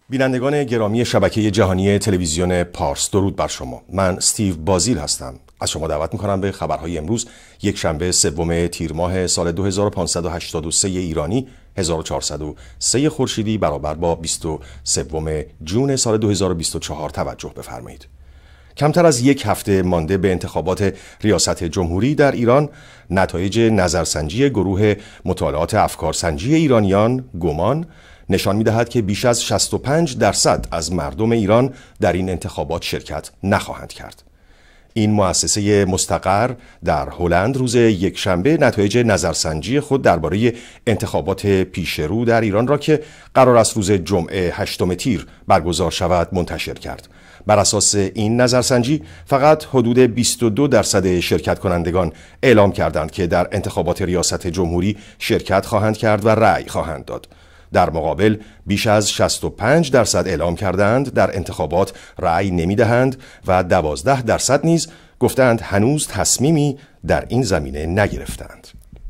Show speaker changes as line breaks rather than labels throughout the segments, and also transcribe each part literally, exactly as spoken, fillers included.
بینندگان گرامی شبکه جهانی تلویزیون پارس، درود بر شما. من استیو بازیل هستم. از شما دعوت میکنم به خبرهای امروز، یک شنبه سوم تیر ماه سال دو هزار و پانصد و هشتاد و سه ایرانی، هزار و چهارصد و سه خورشیدی برابر با بیست و سوم جون سال دو هزار و بیست و چهار توجه بفرمایید. کمتر از یک هفته مانده به انتخابات ریاست جمهوری در ایران، نتایج نظرسنجی گروه مطالعات افکارسنجی ایرانیان گمان نشان می‌دهد که بیش از شصت و پنج درصد از مردم ایران در این انتخابات شرکت نخواهند کرد. این مؤسسه مستقر در هلند روز یکشنبه نتایج نظرسنجی خود درباره انتخابات پیشرو در ایران را که قرار است روز جمعه هشتم تیر برگزار شود منتشر کرد. بر اساس این نظرسنجی فقط حدود بیست و دو درصد شرکت کنندگان اعلام کردند که در انتخابات ریاست جمهوری شرکت خواهند کرد و رأی خواهند داد. در مقابل بیش از شصت و پنج درصد اعلام کردند در انتخابات رأی نمی‌دهند و دوازده درصد نیز گفتند هنوز تصمیمی در این زمینه نگرفتند.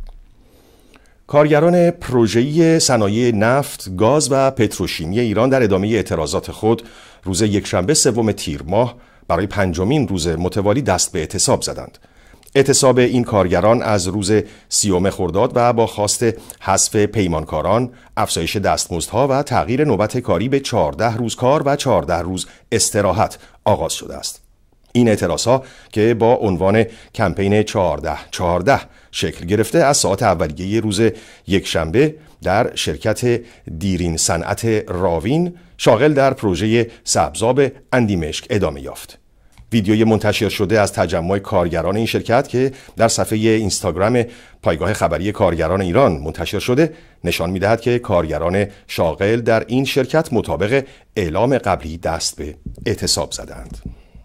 کارگران پروژه‌ای صنایع نفت، گاز و پتروشیمی ایران در ادامه اعتراضات خود روز یکشنبه سوم تیر ماه برای پنجمین روز متوالی دست به اعتصاب زدند. اعتصاب این کارگران از روز سیوم خرداد و با خواست حذف پیمانکاران، افزایش دستمزدها و تغییر نوبت کاری به چهارده روز کار و چهارده روز استراحت آغاز شده است. این اعتراضها که با عنوان کمپین چهارده چهارده شکل گرفته از ساعات اولیه روز یکشنبه در شرکت دیرین صنعت راوین شاغل در پروژه سبزاب اندیمشک ادامه یافت. ویدیوی منتشر شده از تجمع کارگران این شرکت که در صفحه اینستاگرام پایگاه خبری کارگران ایران منتشر شده نشان می‌دهد که کارگران شاغل در این شرکت مطابق اعلام قبلی دست به اعتصاب زدند.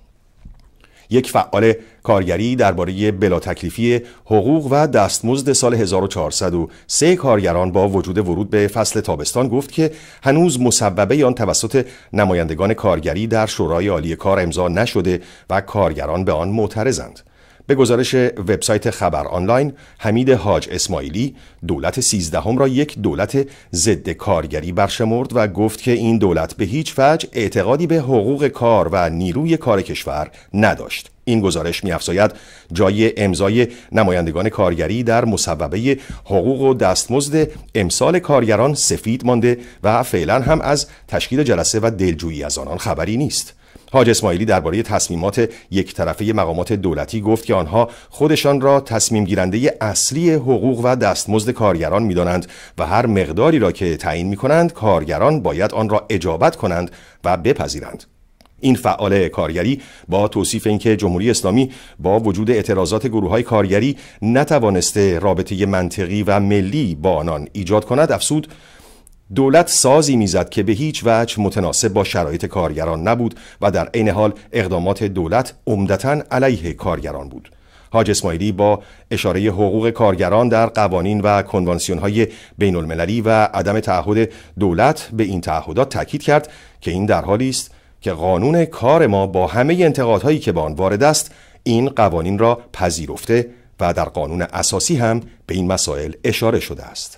یک فعال کارگری درباره بلا تکلیفی حقوق و دستمزد سال هزار و چهارصد و سه کارگران با وجود ورود به فصل تابستان گفت که هنوز مصوبه آن توسط نمایندگان کارگری در شورای عالی کار امضا نشده و کارگران به آن معترضند. به گزارش وبسایت خبر آنلاین، حمید حاج اسماعیلی دولت سیزدهم را یک دولت ضد کارگری برشمرد و گفت که این دولت به هیچ وجه اعتقادی به حقوق کار و نیروی کار کشور نداشت. این گزارش می‌افزاید جای امضای نمایندگان کارگری در مصوبه حقوق و دستمزد امسال کارگران سفید مانده و فعلا هم از تشکیل جلسه و دلجویی از آنان خبری نیست. حاج اسماعیلی درباره تصمیمات یک طرفه مقامات دولتی گفت که آنها خودشان را تصمیم گیرنده اصلی حقوق و دستمزد کارگران می‌دانند و هر مقداری را که تعیین می‌کنند کارگران باید آن را اجابت کنند و بپذیرند. این فعال کارگری با توصیف اینکه جمهوری اسلامی با وجود اعتراضات گروه‌های کارگری نتوانسته رابطه منطقی و ملی با آنان ایجاد کند افزود دولت سازی میزد که به هیچ وجه متناسب با شرایط کارگران نبود و در عین حال اقدامات دولت عمدتاً علیه کارگران بود. حاج اسماعیلی با اشاره حقوق کارگران در قوانین و کنوانسیون‌های بین المللی و عدم تعهد دولت به این تعهدات تاکید کرد که این در حالی است که قانون کار ما با همه انتقادهایی که به آن وارد است این قوانین را پذیرفته و در قانون اساسی هم به این مسائل اشاره شده است.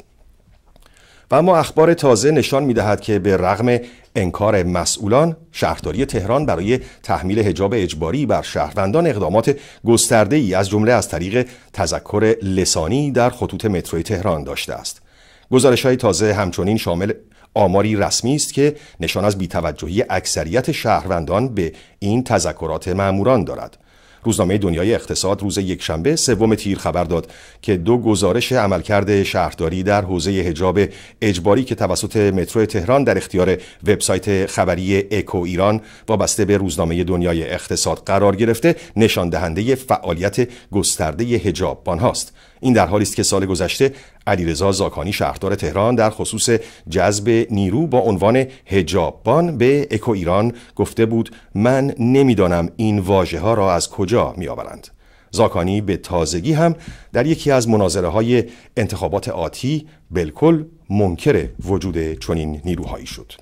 و اما اخبار تازه نشان می‌دهد که به رغم انکار مسئولان، شهرداری تهران برای تحمیل حجاب اجباری بر شهروندان اقدامات گسترده‌ای از جمله از طریق تذکر لسانی در خطوط متروی تهران داشته است. گزارش‌های تازه همچنین شامل آماری رسمی است که نشان از بی‌توجهی اکثریت شهروندان به این تذکرات مأموران دارد. روزنامه دنیای اقتصاد روز یکشنبه سوم تیر خبر داد که دو گزارش عملکرد شهرداری در حوزه حجاب اجباری که توسط مترو تهران در اختیار وبسایت خبری اکو ایران وابسته به روزنامه دنیای اقتصاد قرار گرفته نشان دهنده فعالیت گسترده حجاببان هاست. این در حالی است که سال گذشته علیرضا زاکانی شهردار تهران در خصوص جذب نیرو با عنوان حجاببان به اکو ایران گفته بود من نمیدانم این واژه ها را از کجا می آورند. زاکانی به تازگی هم در یکی از مناظره های انتخابات آتی بالکل منکر وجود چنین نیروهایی شد.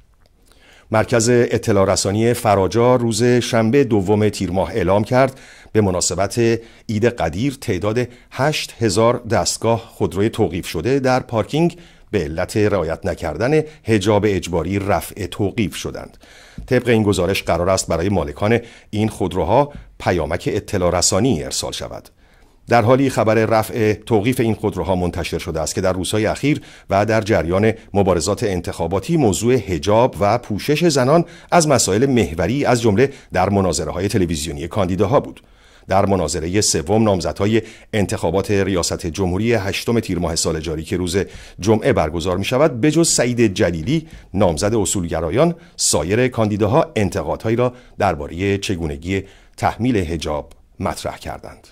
مرکز اطلاع رسانی فراجا روز شنبه دوم تیر ماه اعلام کرد به مناسبت عید قدیر تعداد هشت هزار دستگاه خودروی توقیف شده در پارکینگ به علت رعایت نکردن حجاب اجباری رفع توقیف شدند. طبق این گزارش قرار است برای مالکان این خودروها پیامک اطلاع رسانی ارسال شود. در حالی خبر رفع توقیف این خودروها منتشر شده است که در روزهای اخیر و در جریان مبارزات انتخاباتی موضوع حجاب و پوشش زنان از مسائل محوری از جمله در مناظره‌های تلویزیونی کاندیداها بود. در مناظره سوم نامزدهای انتخابات ریاست جمهوری هشتم تیر ماه سال جاری که روز جمعه برگزار می شود، بجز سعید جلیلی نامزد اصولگرایان، سایر کاندیداها انتقادهایی را درباره چگونگی تحمیل حجاب مطرح کردند.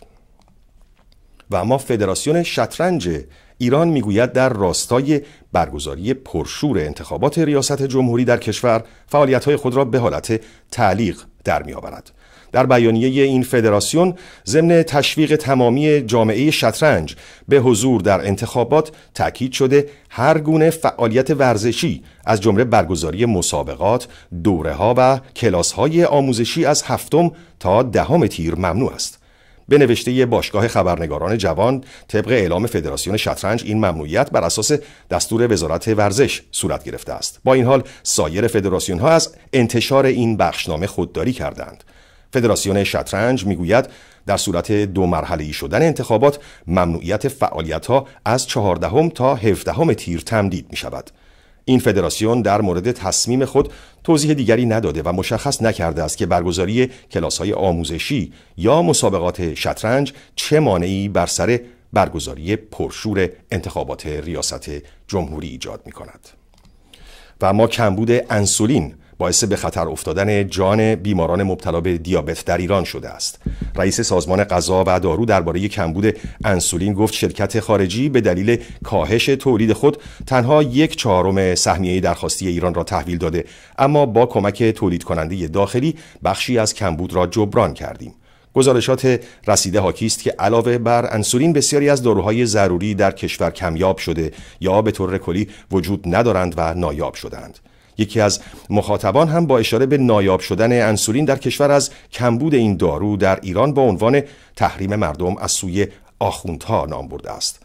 و اما فدراسیون شطرنج ایران میگوید در راستای برگزاری پرشور انتخابات ریاست جمهوری در کشور فعالیت‌های خود را به حالت تعلیق در می‌آورد. در بیانیه این فدراسیون ضمن تشویق تمامی جامعه شطرنج به حضور در انتخابات تاکید شده هر گونه فعالیت ورزشی از جمله برگزاری مسابقات، دوره‌ها و کلاس‌های آموزشی از هفتم تا دهم تیر ممنوع است. به نوشته باشگاه خبرنگاران جوان طبق اعلام فدراسیون شطرنج این ممنوعیت بر اساس دستور وزارت ورزش صورت گرفته است. با این حال سایر فدراسیون ها از انتشار این بخشنامه خودداری کردند. فدراسیون شطرنج میگوید در صورت دو مرحله‌ای شدن انتخابات ممنوعیت فعالیت ها از چهاردهم تا هفدهم تیر تمدید می شود. این فدراسیون در مورد تصمیم خود توضیح دیگری نداده و مشخص نکرده است که برگزاری کلاس‌های آموزشی یا مسابقات شطرنج چه مانعی بر سر برگزاری پرشور انتخابات ریاست جمهوری ایجاد می‌کند. و اما کمبود انسولین باعث به خطر افتادن جان بیماران مبتلا به دیابت در ایران شده است. رئیس سازمان غذا و دارو درباره کمبود انسولین گفت شرکت خارجی به دلیل کاهش تولید خود تنها یک چهارم سهمیه درخواستی ایران را تحویل داده، اما با کمک تولید کننده داخلی بخشی از کمبود را جبران کردیم. گزارشات رسیده حاکی است که علاوه بر انسولین بسیاری از داروهای ضروری در کشور کمیاب شده یا به طور کلی وجود ندارند و نایاب شدند. یکی از مخاطبان هم با اشاره به نایاب شدن انسولین در کشور از کمبود این دارو در ایران با عنوان تحریم مردم از سوی آخوندها نام برده است.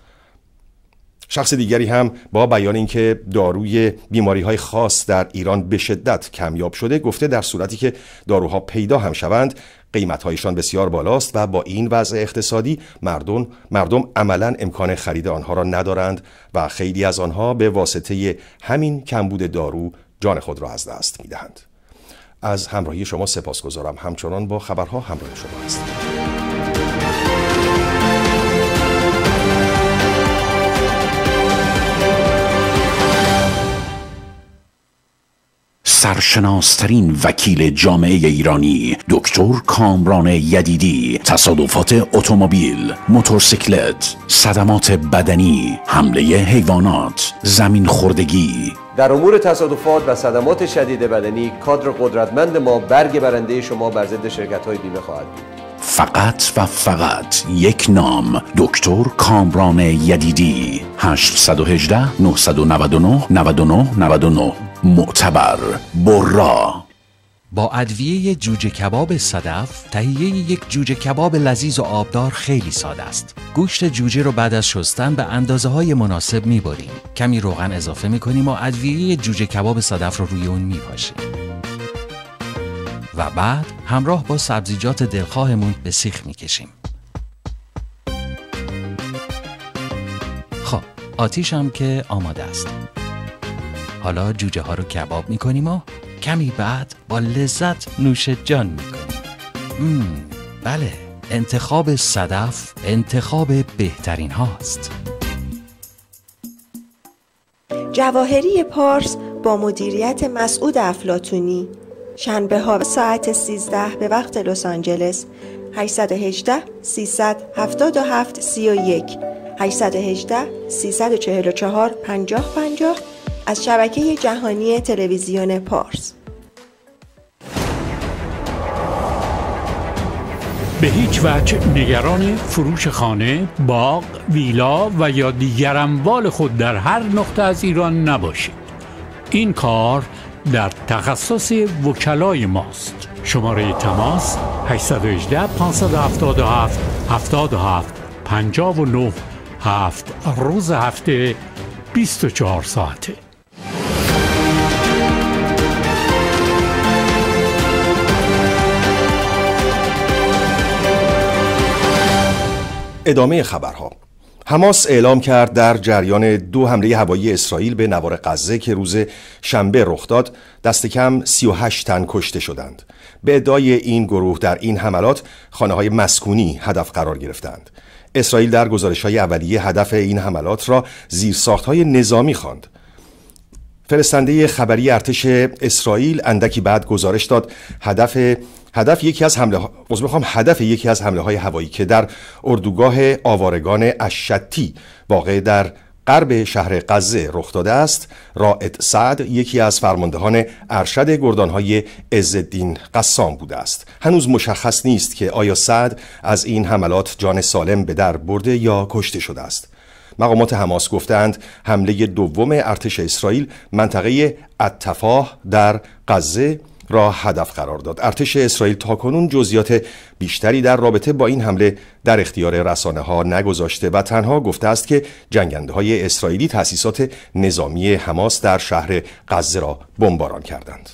شخص دیگری هم با بیان اینکه داروی بیماری‌های خاص در ایران به شدت کمیاب شده گفته در صورتی که داروها پیدا هم شوند قیمت‌هایشان بسیار بالاست و با این وضع اقتصادی مردم مردم عملاً امکان خرید آنها را ندارند و خیلی از آنها به واسطه همین کمبود دارو جان خود را از دست می‌دهند. از همراهی شما سپاسگزارم. همچنان با خبرها همراه شما هستم.
سرشناسترین وکیل جامعه ایرانی دکتر کامران یدیدی، تصادفات اتومبیل، موتورسیکلت، صدمات بدنی، حمله حیوانات، زمین خوردگی.
در امور تصادفات و صدمات شدید بدنی کادر قدرتمند ما برگ برنده شما بر ضد شرکت‌های بیمه خواهد بود.
فقط و فقط یک نام، دکتر کامران یدیدی. هشت یک هشت نه نه نه نه نه نه نه. معتبر، برا.
با ادویه جوجه کباب صدف تهیه یک جوجه کباب لذیذ و آبدار خیلی ساده است. گوشت جوجه رو بعد از شستن به اندازه های مناسب میبریم. کمی روغن اضافه میکنیم و ادویه جوجه کباب صدف رو روی اون میپاشیم. و بعد همراه با سبزیجات دلخواهمون به سیخ میکشیم. خب آتیش هم که آماده است. حالا جوجه ها رو کباب میکنیم و کمی بعد با لذت نوش جان میکنیم. بله، انتخاب صدف انتخاب بهترین هاست.
جواهری پارس با مدیریت مسعود افلاطونی، شنبه ها ساعت سیزده به وقت لس آنجلس. هشت یک هشت سیصد و هفتاد و هفت سی و یک هشت یک هشت سیصد و چهل و چهار پنجاه پنجاه از شبکه جهانی تلویزیون پارس.
به هیچ وجه نگران فروش خانه، باغ، ویلا و یا دیگر اموال خود در هر نقطه از ایران نباشید. این کار در تخصص وکلای ماست. شماره تماس هشت یک هشت پانصد و هفتاد و هفت هفتاد و هفت پنجاه و نه هفت روز هفته بیست و چهار ساعته.
ادامه خبرها. حماس اعلام کرد در جریان دو حمله هوایی اسرائیل به نوار غزه که روز شنبه رخ داد دست کم سی و هشت تن کشته شدند. به ادعای این گروه در این حملات خانه‌های مسکونی هدف قرار گرفتند. اسرائیل در گزارش‌های اولیه هدف این حملات را زیرساخت‌های نظامی خواند. فرستنده خبری ارتش اسرائیل اندکی بعد گزارش داد هدف هدف یکی از حمله ها... میخوام هدف یکی از حمله های هوایی که در اردوگاه آوارگان الشتی واقع در غرب شهر غزه رخ داده است، رائد سعد یکی از فرماندهان ارشد گردانهای عزالدین قسام بوده است. هنوز مشخص نیست که آیا سعد از این حملات جان سالم به در برده یا کشته شده است. مقامات حماس گفتند حمله دوم ارتش اسرائیل منطقه التفاح در غزه را هدف قرار داد. ارتش اسرائیل تاکنون جزئیات بیشتری در رابطه با این حمله در اختیار رسانه ها نگذاشته و تنها گفته است که جنگنده های اسرائیلی تأسیسات نظامی حماس در شهر غزه را بمباران کردند.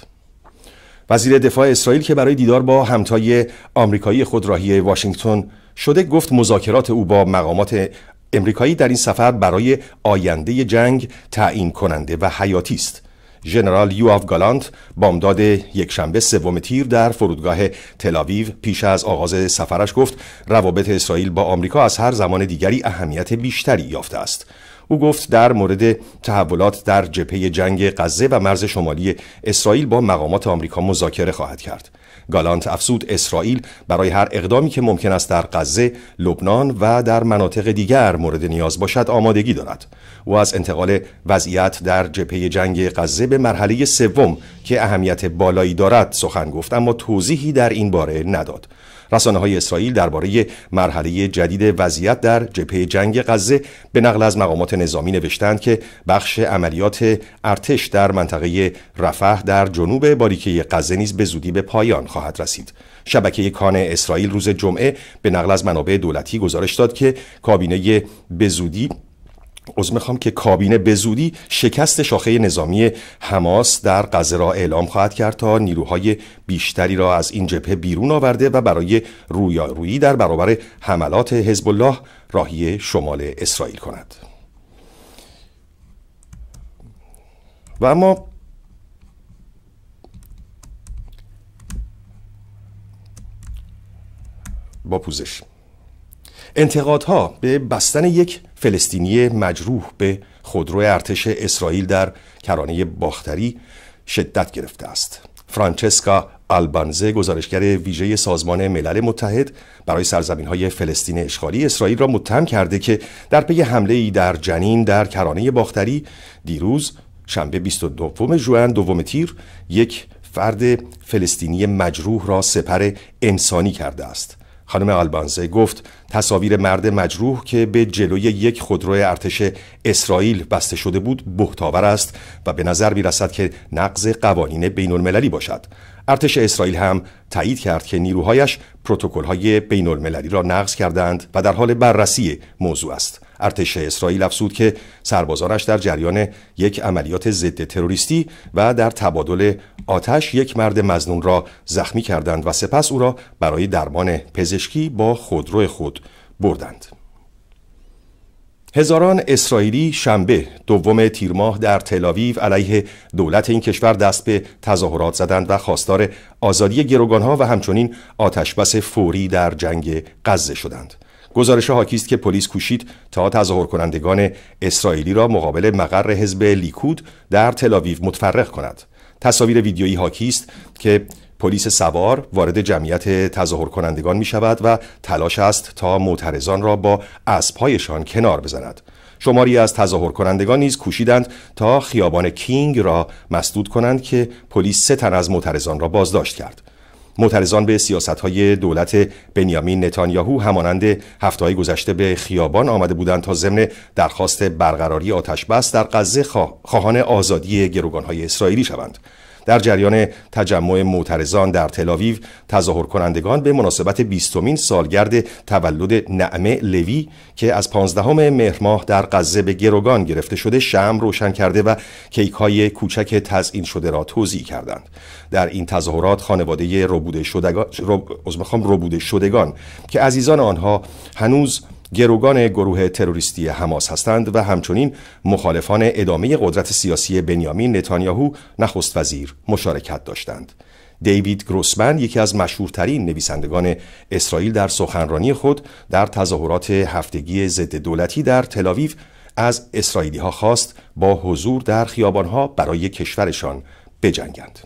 وزیر دفاع اسرائیل که برای دیدار با همتای آمریکایی خود راهی واشنگتن شده گفت مذاکرات او با مقامات امریکایی در این سفر برای آینده جنگ تعیین کننده و حیاتی است. ژنرال یواف گالانت بامداد یکشنبه سوم تیر در فرودگاه تل‌آویو پیش از آغاز سفرش گفت روابط اسرائیل با آمریکا از هر زمان دیگری اهمیت بیشتری یافته است. او گفت در مورد تحولات در جبهه جنگ غزه و مرز شمالی اسرائیل با مقامات آمریکا مذاکره خواهد کرد. گالانت افزود اسرائیل برای هر اقدامی که ممکن است در غزه، لبنان و در مناطق دیگر مورد نیاز باشد آمادگی دارد. او از انتقال وضعیت در جبهه جنگ غزه به مرحله سوم که اهمیت بالایی دارد سخن گفت، اما توضیحی در این باره نداد. رسانه‌های اسرائیل درباره مرحله جدید وضعیت در جبهه جنگ غزه به نقل از مقامات نظامی نوشتند که بخش عملیات ارتش در منطقه رفح در جنوب باریکه غزه نیز به زودی به پایان خواهد رسید. شبکه کان اسرائیل روز جمعه به نقل از منابع دولتی گزارش داد که کابینه به زودی از میخوام که کابینه به زودی شکست شاخه نظامی حماس در غزه را اعلام خواهد کرد تا نیروهای بیشتری را از این جبهه بیرون آورده و برای رویارویی در برابر حملات حزب الله راهی شمال اسرائیل کند. و اما با پوزش انتقادها به بستن یک فلسطینی مجروح به خودرو ارتش اسرائیل در کرانه باختری شدت گرفته است. فرانچسکا آلبانزه گزارشگر ویژه سازمان ملل متحد برای سرزمین‌های فلسطین اشغالی اسرائیل را متهم کرده که در پی حمله‌ای در جنین در کرانه باختری دیروز شنبه بیست و دوم ژوئن دوم تیر یک فرد فلسطینی مجروح را سپر انسانی کرده است. خانم آلبانزه گفت تصاویر مرد مجروح که به جلوی یک خودرو ارتش اسرائیل بسته شده بود بهتاور است و به نظر می رسد که نقض قوانین بین المللی باشد. ارتش اسرائیل هم تایید کرد که نیروهایش پروتکل‌های بین المللی را نقض کردند و در حال بررسی موضوع است. ارتش اسرائیل افزود که سربازانش در جریان یک عملیات ضد تروریستی و در تبادل آتش یک مرد مظنون را زخمی کردند و سپس او را برای درمان پزشکی با خودرو خود بردند. هزاران اسرائیلی شنبه دوم تیر ماه در تل‌آویو علیه دولت این کشور دست به تظاهرات زدند و خواستار آزادی گروگانها و همچنین آتشبس فوری در جنگ غزه شدند. گزارش حاکی است که پلیس کوشید تا تظاهر کنندگان اسرائیلی را مقابل مقر حزب لیکود در تل‌آویو متفرق کند. تصاویر ویدیویی حاکی است که پلیس سوار وارد جمعیت تظاهر کنندگان می شود و تلاش است تا معترضان را با اسب‌هایشان کنار بزند. شماری از تظاهر کنندگان نیز کوشیدند تا خیابان کینگ را مسدود کنند که پلیس سه تن از معترضان را بازداشت کرد. معترضان به سیاست‌های دولت بنیامین نتانیاهو همانند هفته‌های گذشته به خیابان آمده بودند تا ضمن درخواست برقراری آتش‌بس در غزه خواهان آزادی گروگان‌های اسرائیلی شوند. در جریان تجمع معترضان در تل‌آویو، تظاهر کنندگان به مناسبت بیستمین سالگرد تولد نعمه لوی که از پانزدهم مهر ماه در غزه به گروگان گرفته شده شمع روشن کرده و کیک‌های کوچک تزیین شده را توزیع کردند. در این تظاهرات خانواده ربوده شدگان, ربوده شدگان که عزیزان آنها هنوز گروگان گروه تروریستی حماس هستند و همچنین مخالفان ادامه قدرت سیاسی بنیامین نتانیاهو نخست وزیر مشارکت داشتند. دیوید گروسمن، یکی از مشهورترین نویسندگان اسرائیل، در سخنرانی خود در تظاهرات هفتگی ضد دولتی در تل‌آویو از اسرائیلی‌ها خواست با حضور در خیابان‌ها برای کشورشان بجنگند.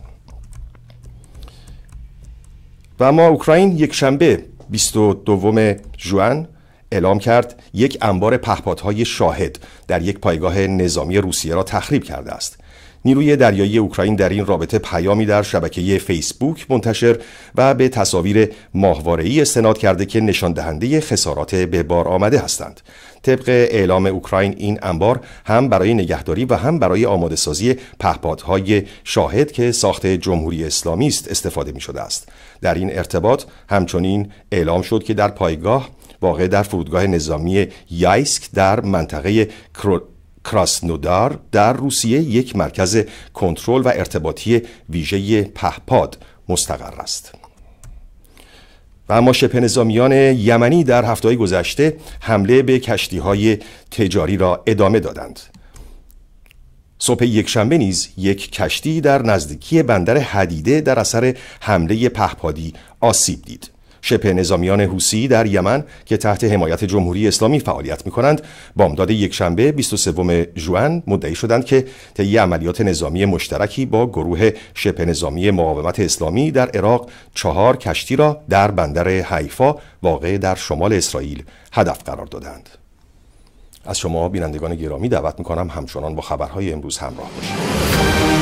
و اما اوکراین یک شنبه بیست و دوم ژوئن اعلام کرد یک انبار پهپادهای شاهد در یک پایگاه نظامی روسیه را تخریب کرده است. نیروی دریایی اوکراین در این رابطه پیامی در شبکه فیسبوک منتشر و به تصاویر ماهواره‌ای استناد کرده که نشان دهنده خسارات به بار آمده هستند. طبق اعلام اوکراین این انبار هم برای نگهداری و هم برای آماده سازی پهپادهای شاهد که ساخت جمهوری اسلامی است استفاده می شده است. در این ارتباط همچنین اعلام شد که در پایگاه واقع در فرودگاه نظامی یایسک در منطقه کرو کراسنودار در روسیه یک مرکز کنترل و ارتباطی ویژه پهپاد مستقر است. و اما شبه نظامیان یمنی در هفته‌های گذشته حمله به کشتی‌های تجاری را ادامه دادند. صبح یکشنبه نیز یک کشتی در نزدیکی بندر حدیده در اثر حمله پهپادی آسیب دید. شبه نظامیان حوثی در یمن که تحت حمایت جمهوری اسلامی فعالیت می‌کنند، بامداد یکشنبه بیست و سوم ژوئن مدعی شدند که طی عملیات نظامی مشترکی با گروه شبه نظامی مقاومت اسلامی در عراق چهار کشتی را در بندر حیفا واقع در شمال اسرائیل هدف قرار دادند. از شما بینندگان گرامی دعوت می‌کنم همچنان با خبرهای امروز همراه باشید.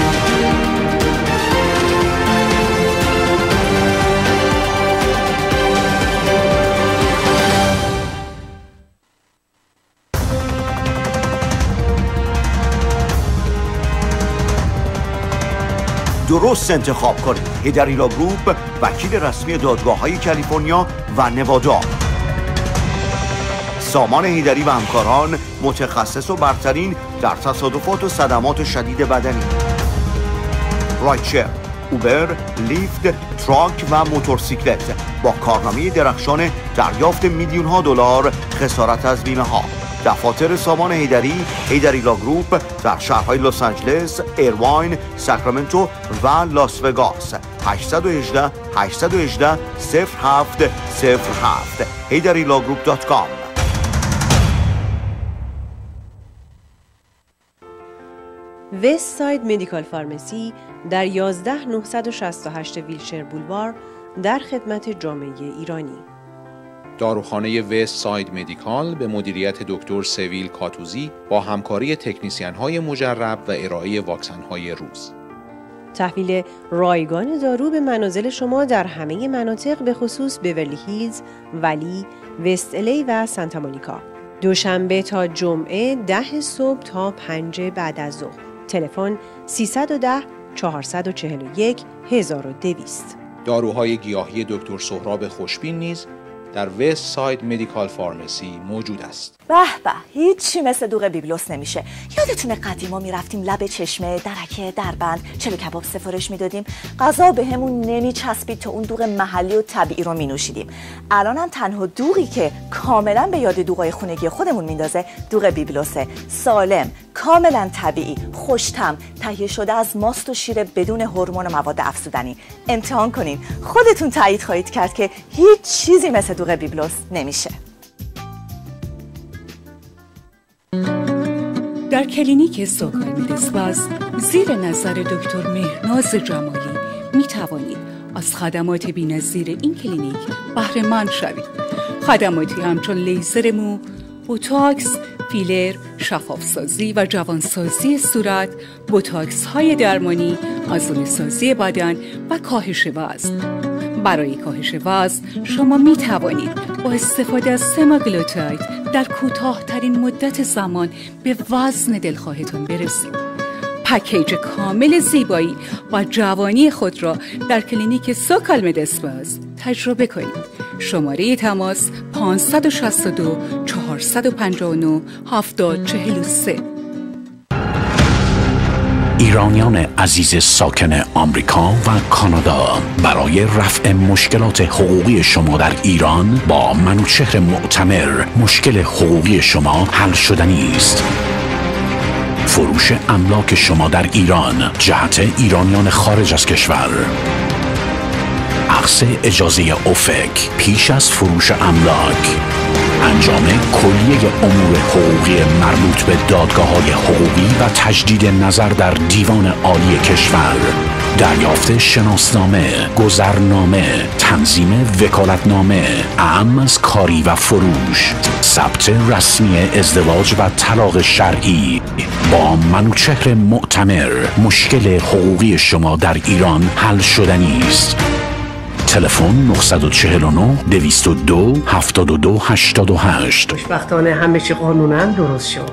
درست انتخاب کنید. هیدریلا گروپ، وکیل رسمی دادگاه‌های کالیفرنیا و نوادا. سامان هیدری و همکاران، متخصص و برترین در تصادفات و صدمات شدید بدنی. رایتشر، اوبر، لیفت، تراک و موتورسیکلت با کارنامه درخشان دریافت میلیون ها دلار خسارت از بیمه ها. دفاتر سامان هیدری، هیدریلا گروپ در شهرهای لس آنجلس، ایرواین، ساکرامنتو و لاس وگاس. هشت یک هشت هشت یک هشت صفر هفت صفر هفت هیدریلا گروپ دات کام.
وست ساید مدیکال فارمسی در یازده هزار نهصد و شصت و هشت ویلشر بولوار در خدمت جامعه ایرانی.
داروخانه وست ساید مدیکال به مدیریت دکتر سویل کاتوزی با همکاری تکنیسیان‌های مجرب و ارائه واکسن‌های روز.
تحویل رایگان دارو به منازل شما در همه مناطق به خصوص بیورلی هیلز، ولی، وست الی و سانتا مونیکا. دوشنبه تا جمعه ده صبح تا پنج بعد از ظهر. تلفن سیصد و ده چهارصد و چهل و یک هزار و دویست.
داروهای گیاهی دکتر سهراب خوشبین نیز در وست ساید مدیکال فارمسی موجود است.
به به، هیچی مثل دوغ بیبلوس نمیشه. یادتونه قدیما میرفتیم لب چشمه، درکه، دربند، چلو کباب سفارش میدادیم، غذا بهمون نمیچسبید تا اون دوغ محلی و طبیعی رو مینوشیدیم. الانم تنها دوغی که کاملا به یاد دوغای خونگی خودمون میندازه دوغ بیبلوسه. سالم، کاملا طبیعی، خوش‌طعم، تهیه شده از ماست و شیر بدون هورمون و مواد افزودنی. امتحان کنین، خودتون تایید خواهید کرد که هیچ چیزی مثل دوغ بیبلوس نمیشه.
در کلینیک سوکای مدسواز زیر نظر دکتر مهرناز جمالی می توانید از خدمات بی‌نظیر این کلینیک بهره مند شوید. خدماتی همچون لیزر مو، بوتاکس، فیلر، شفافسازی و جوانسازی صورت، بوتاکس های درمانی، آزون سازی بدن و کاهش وزن. برای کاهش وزن شما می توانید با استفاده از سماگلوتاید در کوتاه‌ترین مدت زمان به وزن دلخواهتان برسید. پکیج کامل زیبایی و جوانی خود را در کلینیک سوکالمد اسپاز تجربه کنید. شماره تماس پانصد و شصت و دو چهارصد و پنجاه و نه هفتاد چهل و سه.
ایرانیان عزیز ساکن آمریکا و کانادا، برای رفع مشکلات حقوقی شما در ایران با منوچهر معتمر مشکل حقوقی شما حل شدنی است. فروش املاک شما در ایران جهت ایرانیان خارج از کشور، اخذ اجازه اوفک پیش از فروش املاک، انجام کلیه امور حقوقی مربوط به دادگاه‌های حقوقی و تجدید نظر در دیوان عالی کشور، دریافت شناسنامه، گذرنامه، تنظیم وکالتنامه، اعم از کاری و فروش، ثبت رسمی ازدواج و طلاق شرعی. با منوچهر معتمر مشکل حقوقی شما در ایران حل شدنی است. تلفن نه چهار نه دویست و دو هفتاد و دو هشتاد و هشت.
خوشبختانه همه چی قانونا درست شد.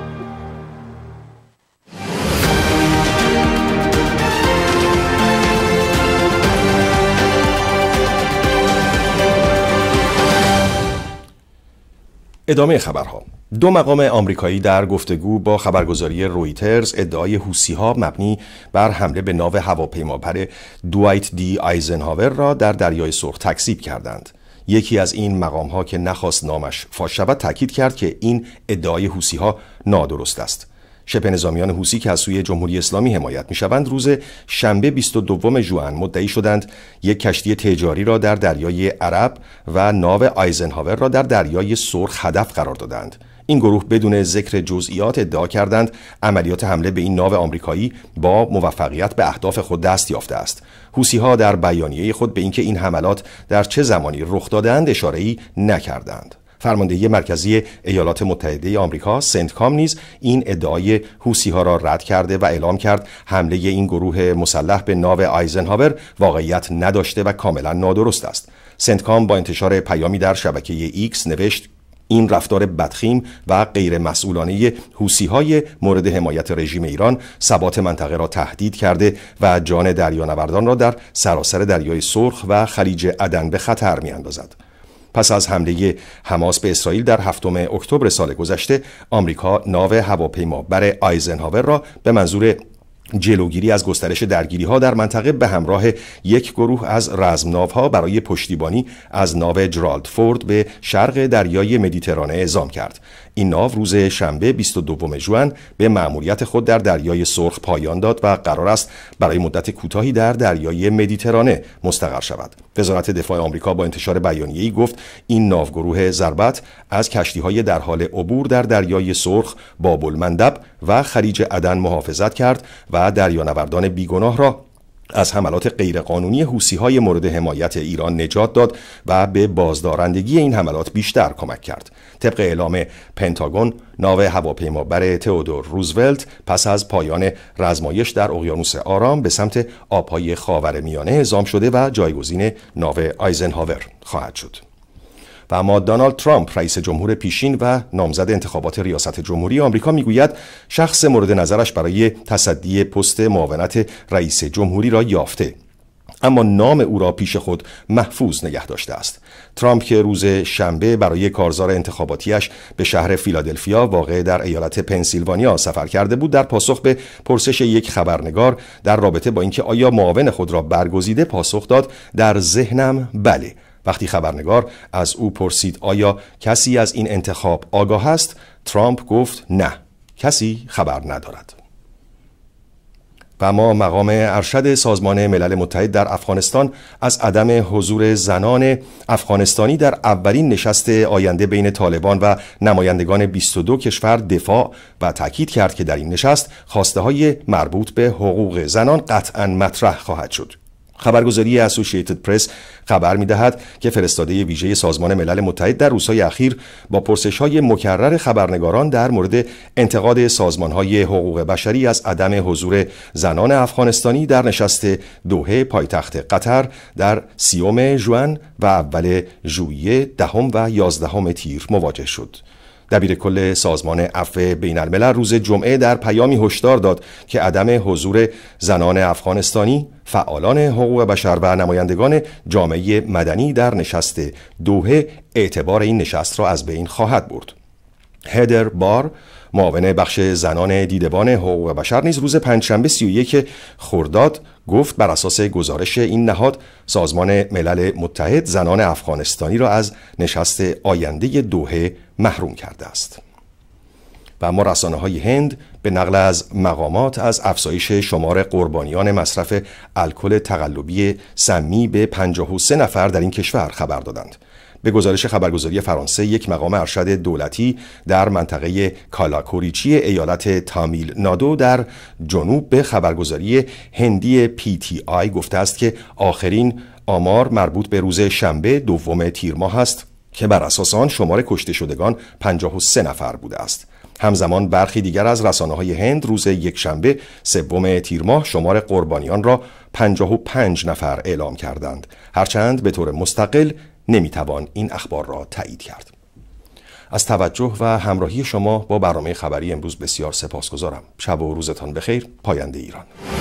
ادامه خبرها. دو مقام آمریکایی در گفتگو با خبرگزاری رویترز ادعای حوثی‌ها مبنی بر حمله به ناو هواپیمابر دوایت دی آیزنهاور را در دریای سرخ تکذیب کردند. یکی از این مقام‌ها که نخواست نامش فاش شود تاکید کرد که این ادعای حوثی‌ها نادرست است. شبه نظامیان حوثی که از سوی جمهوری اسلامی حمایت می‌شوند روز شنبه بیست و دوم ژوئن مدعی شدند یک کشتی تجاری را در دریای عرب و ناو آیزنهاور را در دریای سرخ هدف قرار دادند. این گروه بدون ذکر جزئیات ادعا کردند عملیات حمله به این ناو آمریکایی با موفقیت به اهداف خود دست یافته است. حوثی‌ها در بیانیه خود به اینکه این حملات در چه زمانی رخ دادند اشاره‌ای نکردند. فرماندهی مرکزی ایالات متحده آمریکا سنتکام نیز این ادعای حوثی‌ها را رد کرده و اعلام کرد حمله این گروه مسلح به ناو آیزنهاور واقعیت نداشته و کاملا نادرست است. سنتکام با انتشار پیامی در شبکه ایکس نوشت این رفتار بدخیم و غیر مسئولانه حوثی‌های مورد حمایت رژیم ایران ثبات منطقه را تهدید کرده و جان دریانوردان را در سراسر دریای سرخ و خلیج عدن به خطر می‌اندازد. پس از حمله حماس به اسرائیل در هفتم اکتبر سال گذشته، آمریکا ناو هواپیمابر آیزنهاور را به منظور جلوگیری از گسترش درگیری‌ها در منطقه به همراه یک گروه از رزمناوها برای پشتیبانی از ناو جرالدفورد به شرق دریای مدیترانه اعزام کرد. این ناو روز شنبه بیست و دوم ژوئن به مأموریت خود در دریای سرخ پایان داد و قرار است برای مدت کوتاهی در دریای مدیترانه مستقر شود. وزارت دفاع آمریکا با انتشار بیانیه‌ای گفت این ناوگروه ضربت از کشتی‌های در حال عبور در دریای سرخ، باب‌المندب و خلیج عدن محافظت کرد و دریانوردان بیگناه را از حملات غیرقانونی حوثی‌های مورد حمایت ایران نجات داد و به بازدارندگی این حملات بیشتر کمک کرد. طبق اعلام پنتاگون، ناو هواپیمابر تئودور روزولت پس از پایان رزمایش در اقیانوس آرام به سمت آبهای خاورمیانه اعزام شده و جایگزین ناو آیزنهاور خواهد شد. و اما دونالد ترامپ رئیس جمهور پیشین و نامزد انتخابات ریاست جمهوری آمریکا میگوید شخص مورد نظرش برای تصدی پست معاونت رئیس جمهوری را یافته، اما نام او را پیش خود محفوظ نگه داشته است. ترامپ که روز شنبه برای کارزار انتخاباتیش به شهر فیلادلفیا واقع در ایالت پنسیلوانیا سفر کرده بود، در پاسخ به پرسش یک خبرنگار در رابطه با اینکه آیا معاون خود را برگزیده پاسخ داد در ذهنم بله. وقتی خبرنگار از او پرسید آیا کسی از این انتخاب آگاه است، ترامپ گفت نه، کسی خبر ندارد. و اما مقام ارشد سازمان ملل متحد در افغانستان از عدم حضور زنان افغانستانی در اولین نشست آینده بین طالبان و نمایندگان بیست و دو کشور دفاع و تاکید کرد که در این نشست خواسته‌های مربوط به حقوق زنان قطعاً مطرح خواهد شد. خبرگزاری اسوسییتد پرس خبر می‌دهد که فرستاده ویژه سازمان ملل متحد در روزهای اخیر با پرسش‌های مکرر خبرنگاران در مورد انتقاد سازمان‌های حقوق بشری از عدم حضور زنان افغانستانی در نشست دوحه پایتخت قطر در سیوم ژوئن و اول ژوئیه دهم و یازدهم تیر مواجه شد. دبیرکل سازمان عفو بین الملل روز جمعه در پیامی هشدار داد که عدم حضور زنان افغانستانی، فعالان حقوق بشر و نمایندگان جامعه مدنی در نشست دوحه اعتبار این نشست را از بین خواهد برد. هدر بار، معاون بخش زنان دیدبان حقوق بشر، نیز روز پنجشنبه سی و یک خرداد گفت بر اساس گزارش این نهاد سازمان ملل متحد زنان افغانستانی را از نشست آینده دوحه محروم کرده است. و اما رسانه های هند به نقل از مقامات از افزایش شمار قربانیان مصرف الکل تقلبی سمی به پنجاه و سه نفر در این کشور خبر دادند. به گزارش خبرگزاری فرانسه، یک مقام ارشد دولتی در منطقه کالاکوریچی ایالت تامیل نادو در جنوب به خبرگزاری هندی پی تی آی گفته است که آخرین آمار مربوط به روز شنبه دوم تیر ماه است که بر اساس آن شمار کشته شدگان پنجاه و سه نفر بوده است. همزمان برخی دیگر از رسانه‌های هند روز یک شنبه سوم تیر ماه شمار قربانیان را پنجاه و پنج نفر اعلام کردند، هرچند به طور مستقل نمیتوان این اخبار را تایید کرد. از توجه و همراهی شما با برنامه خبری امروز بسیار سپاسگزارم. شب و روزتان بخیر. پاینده ایران.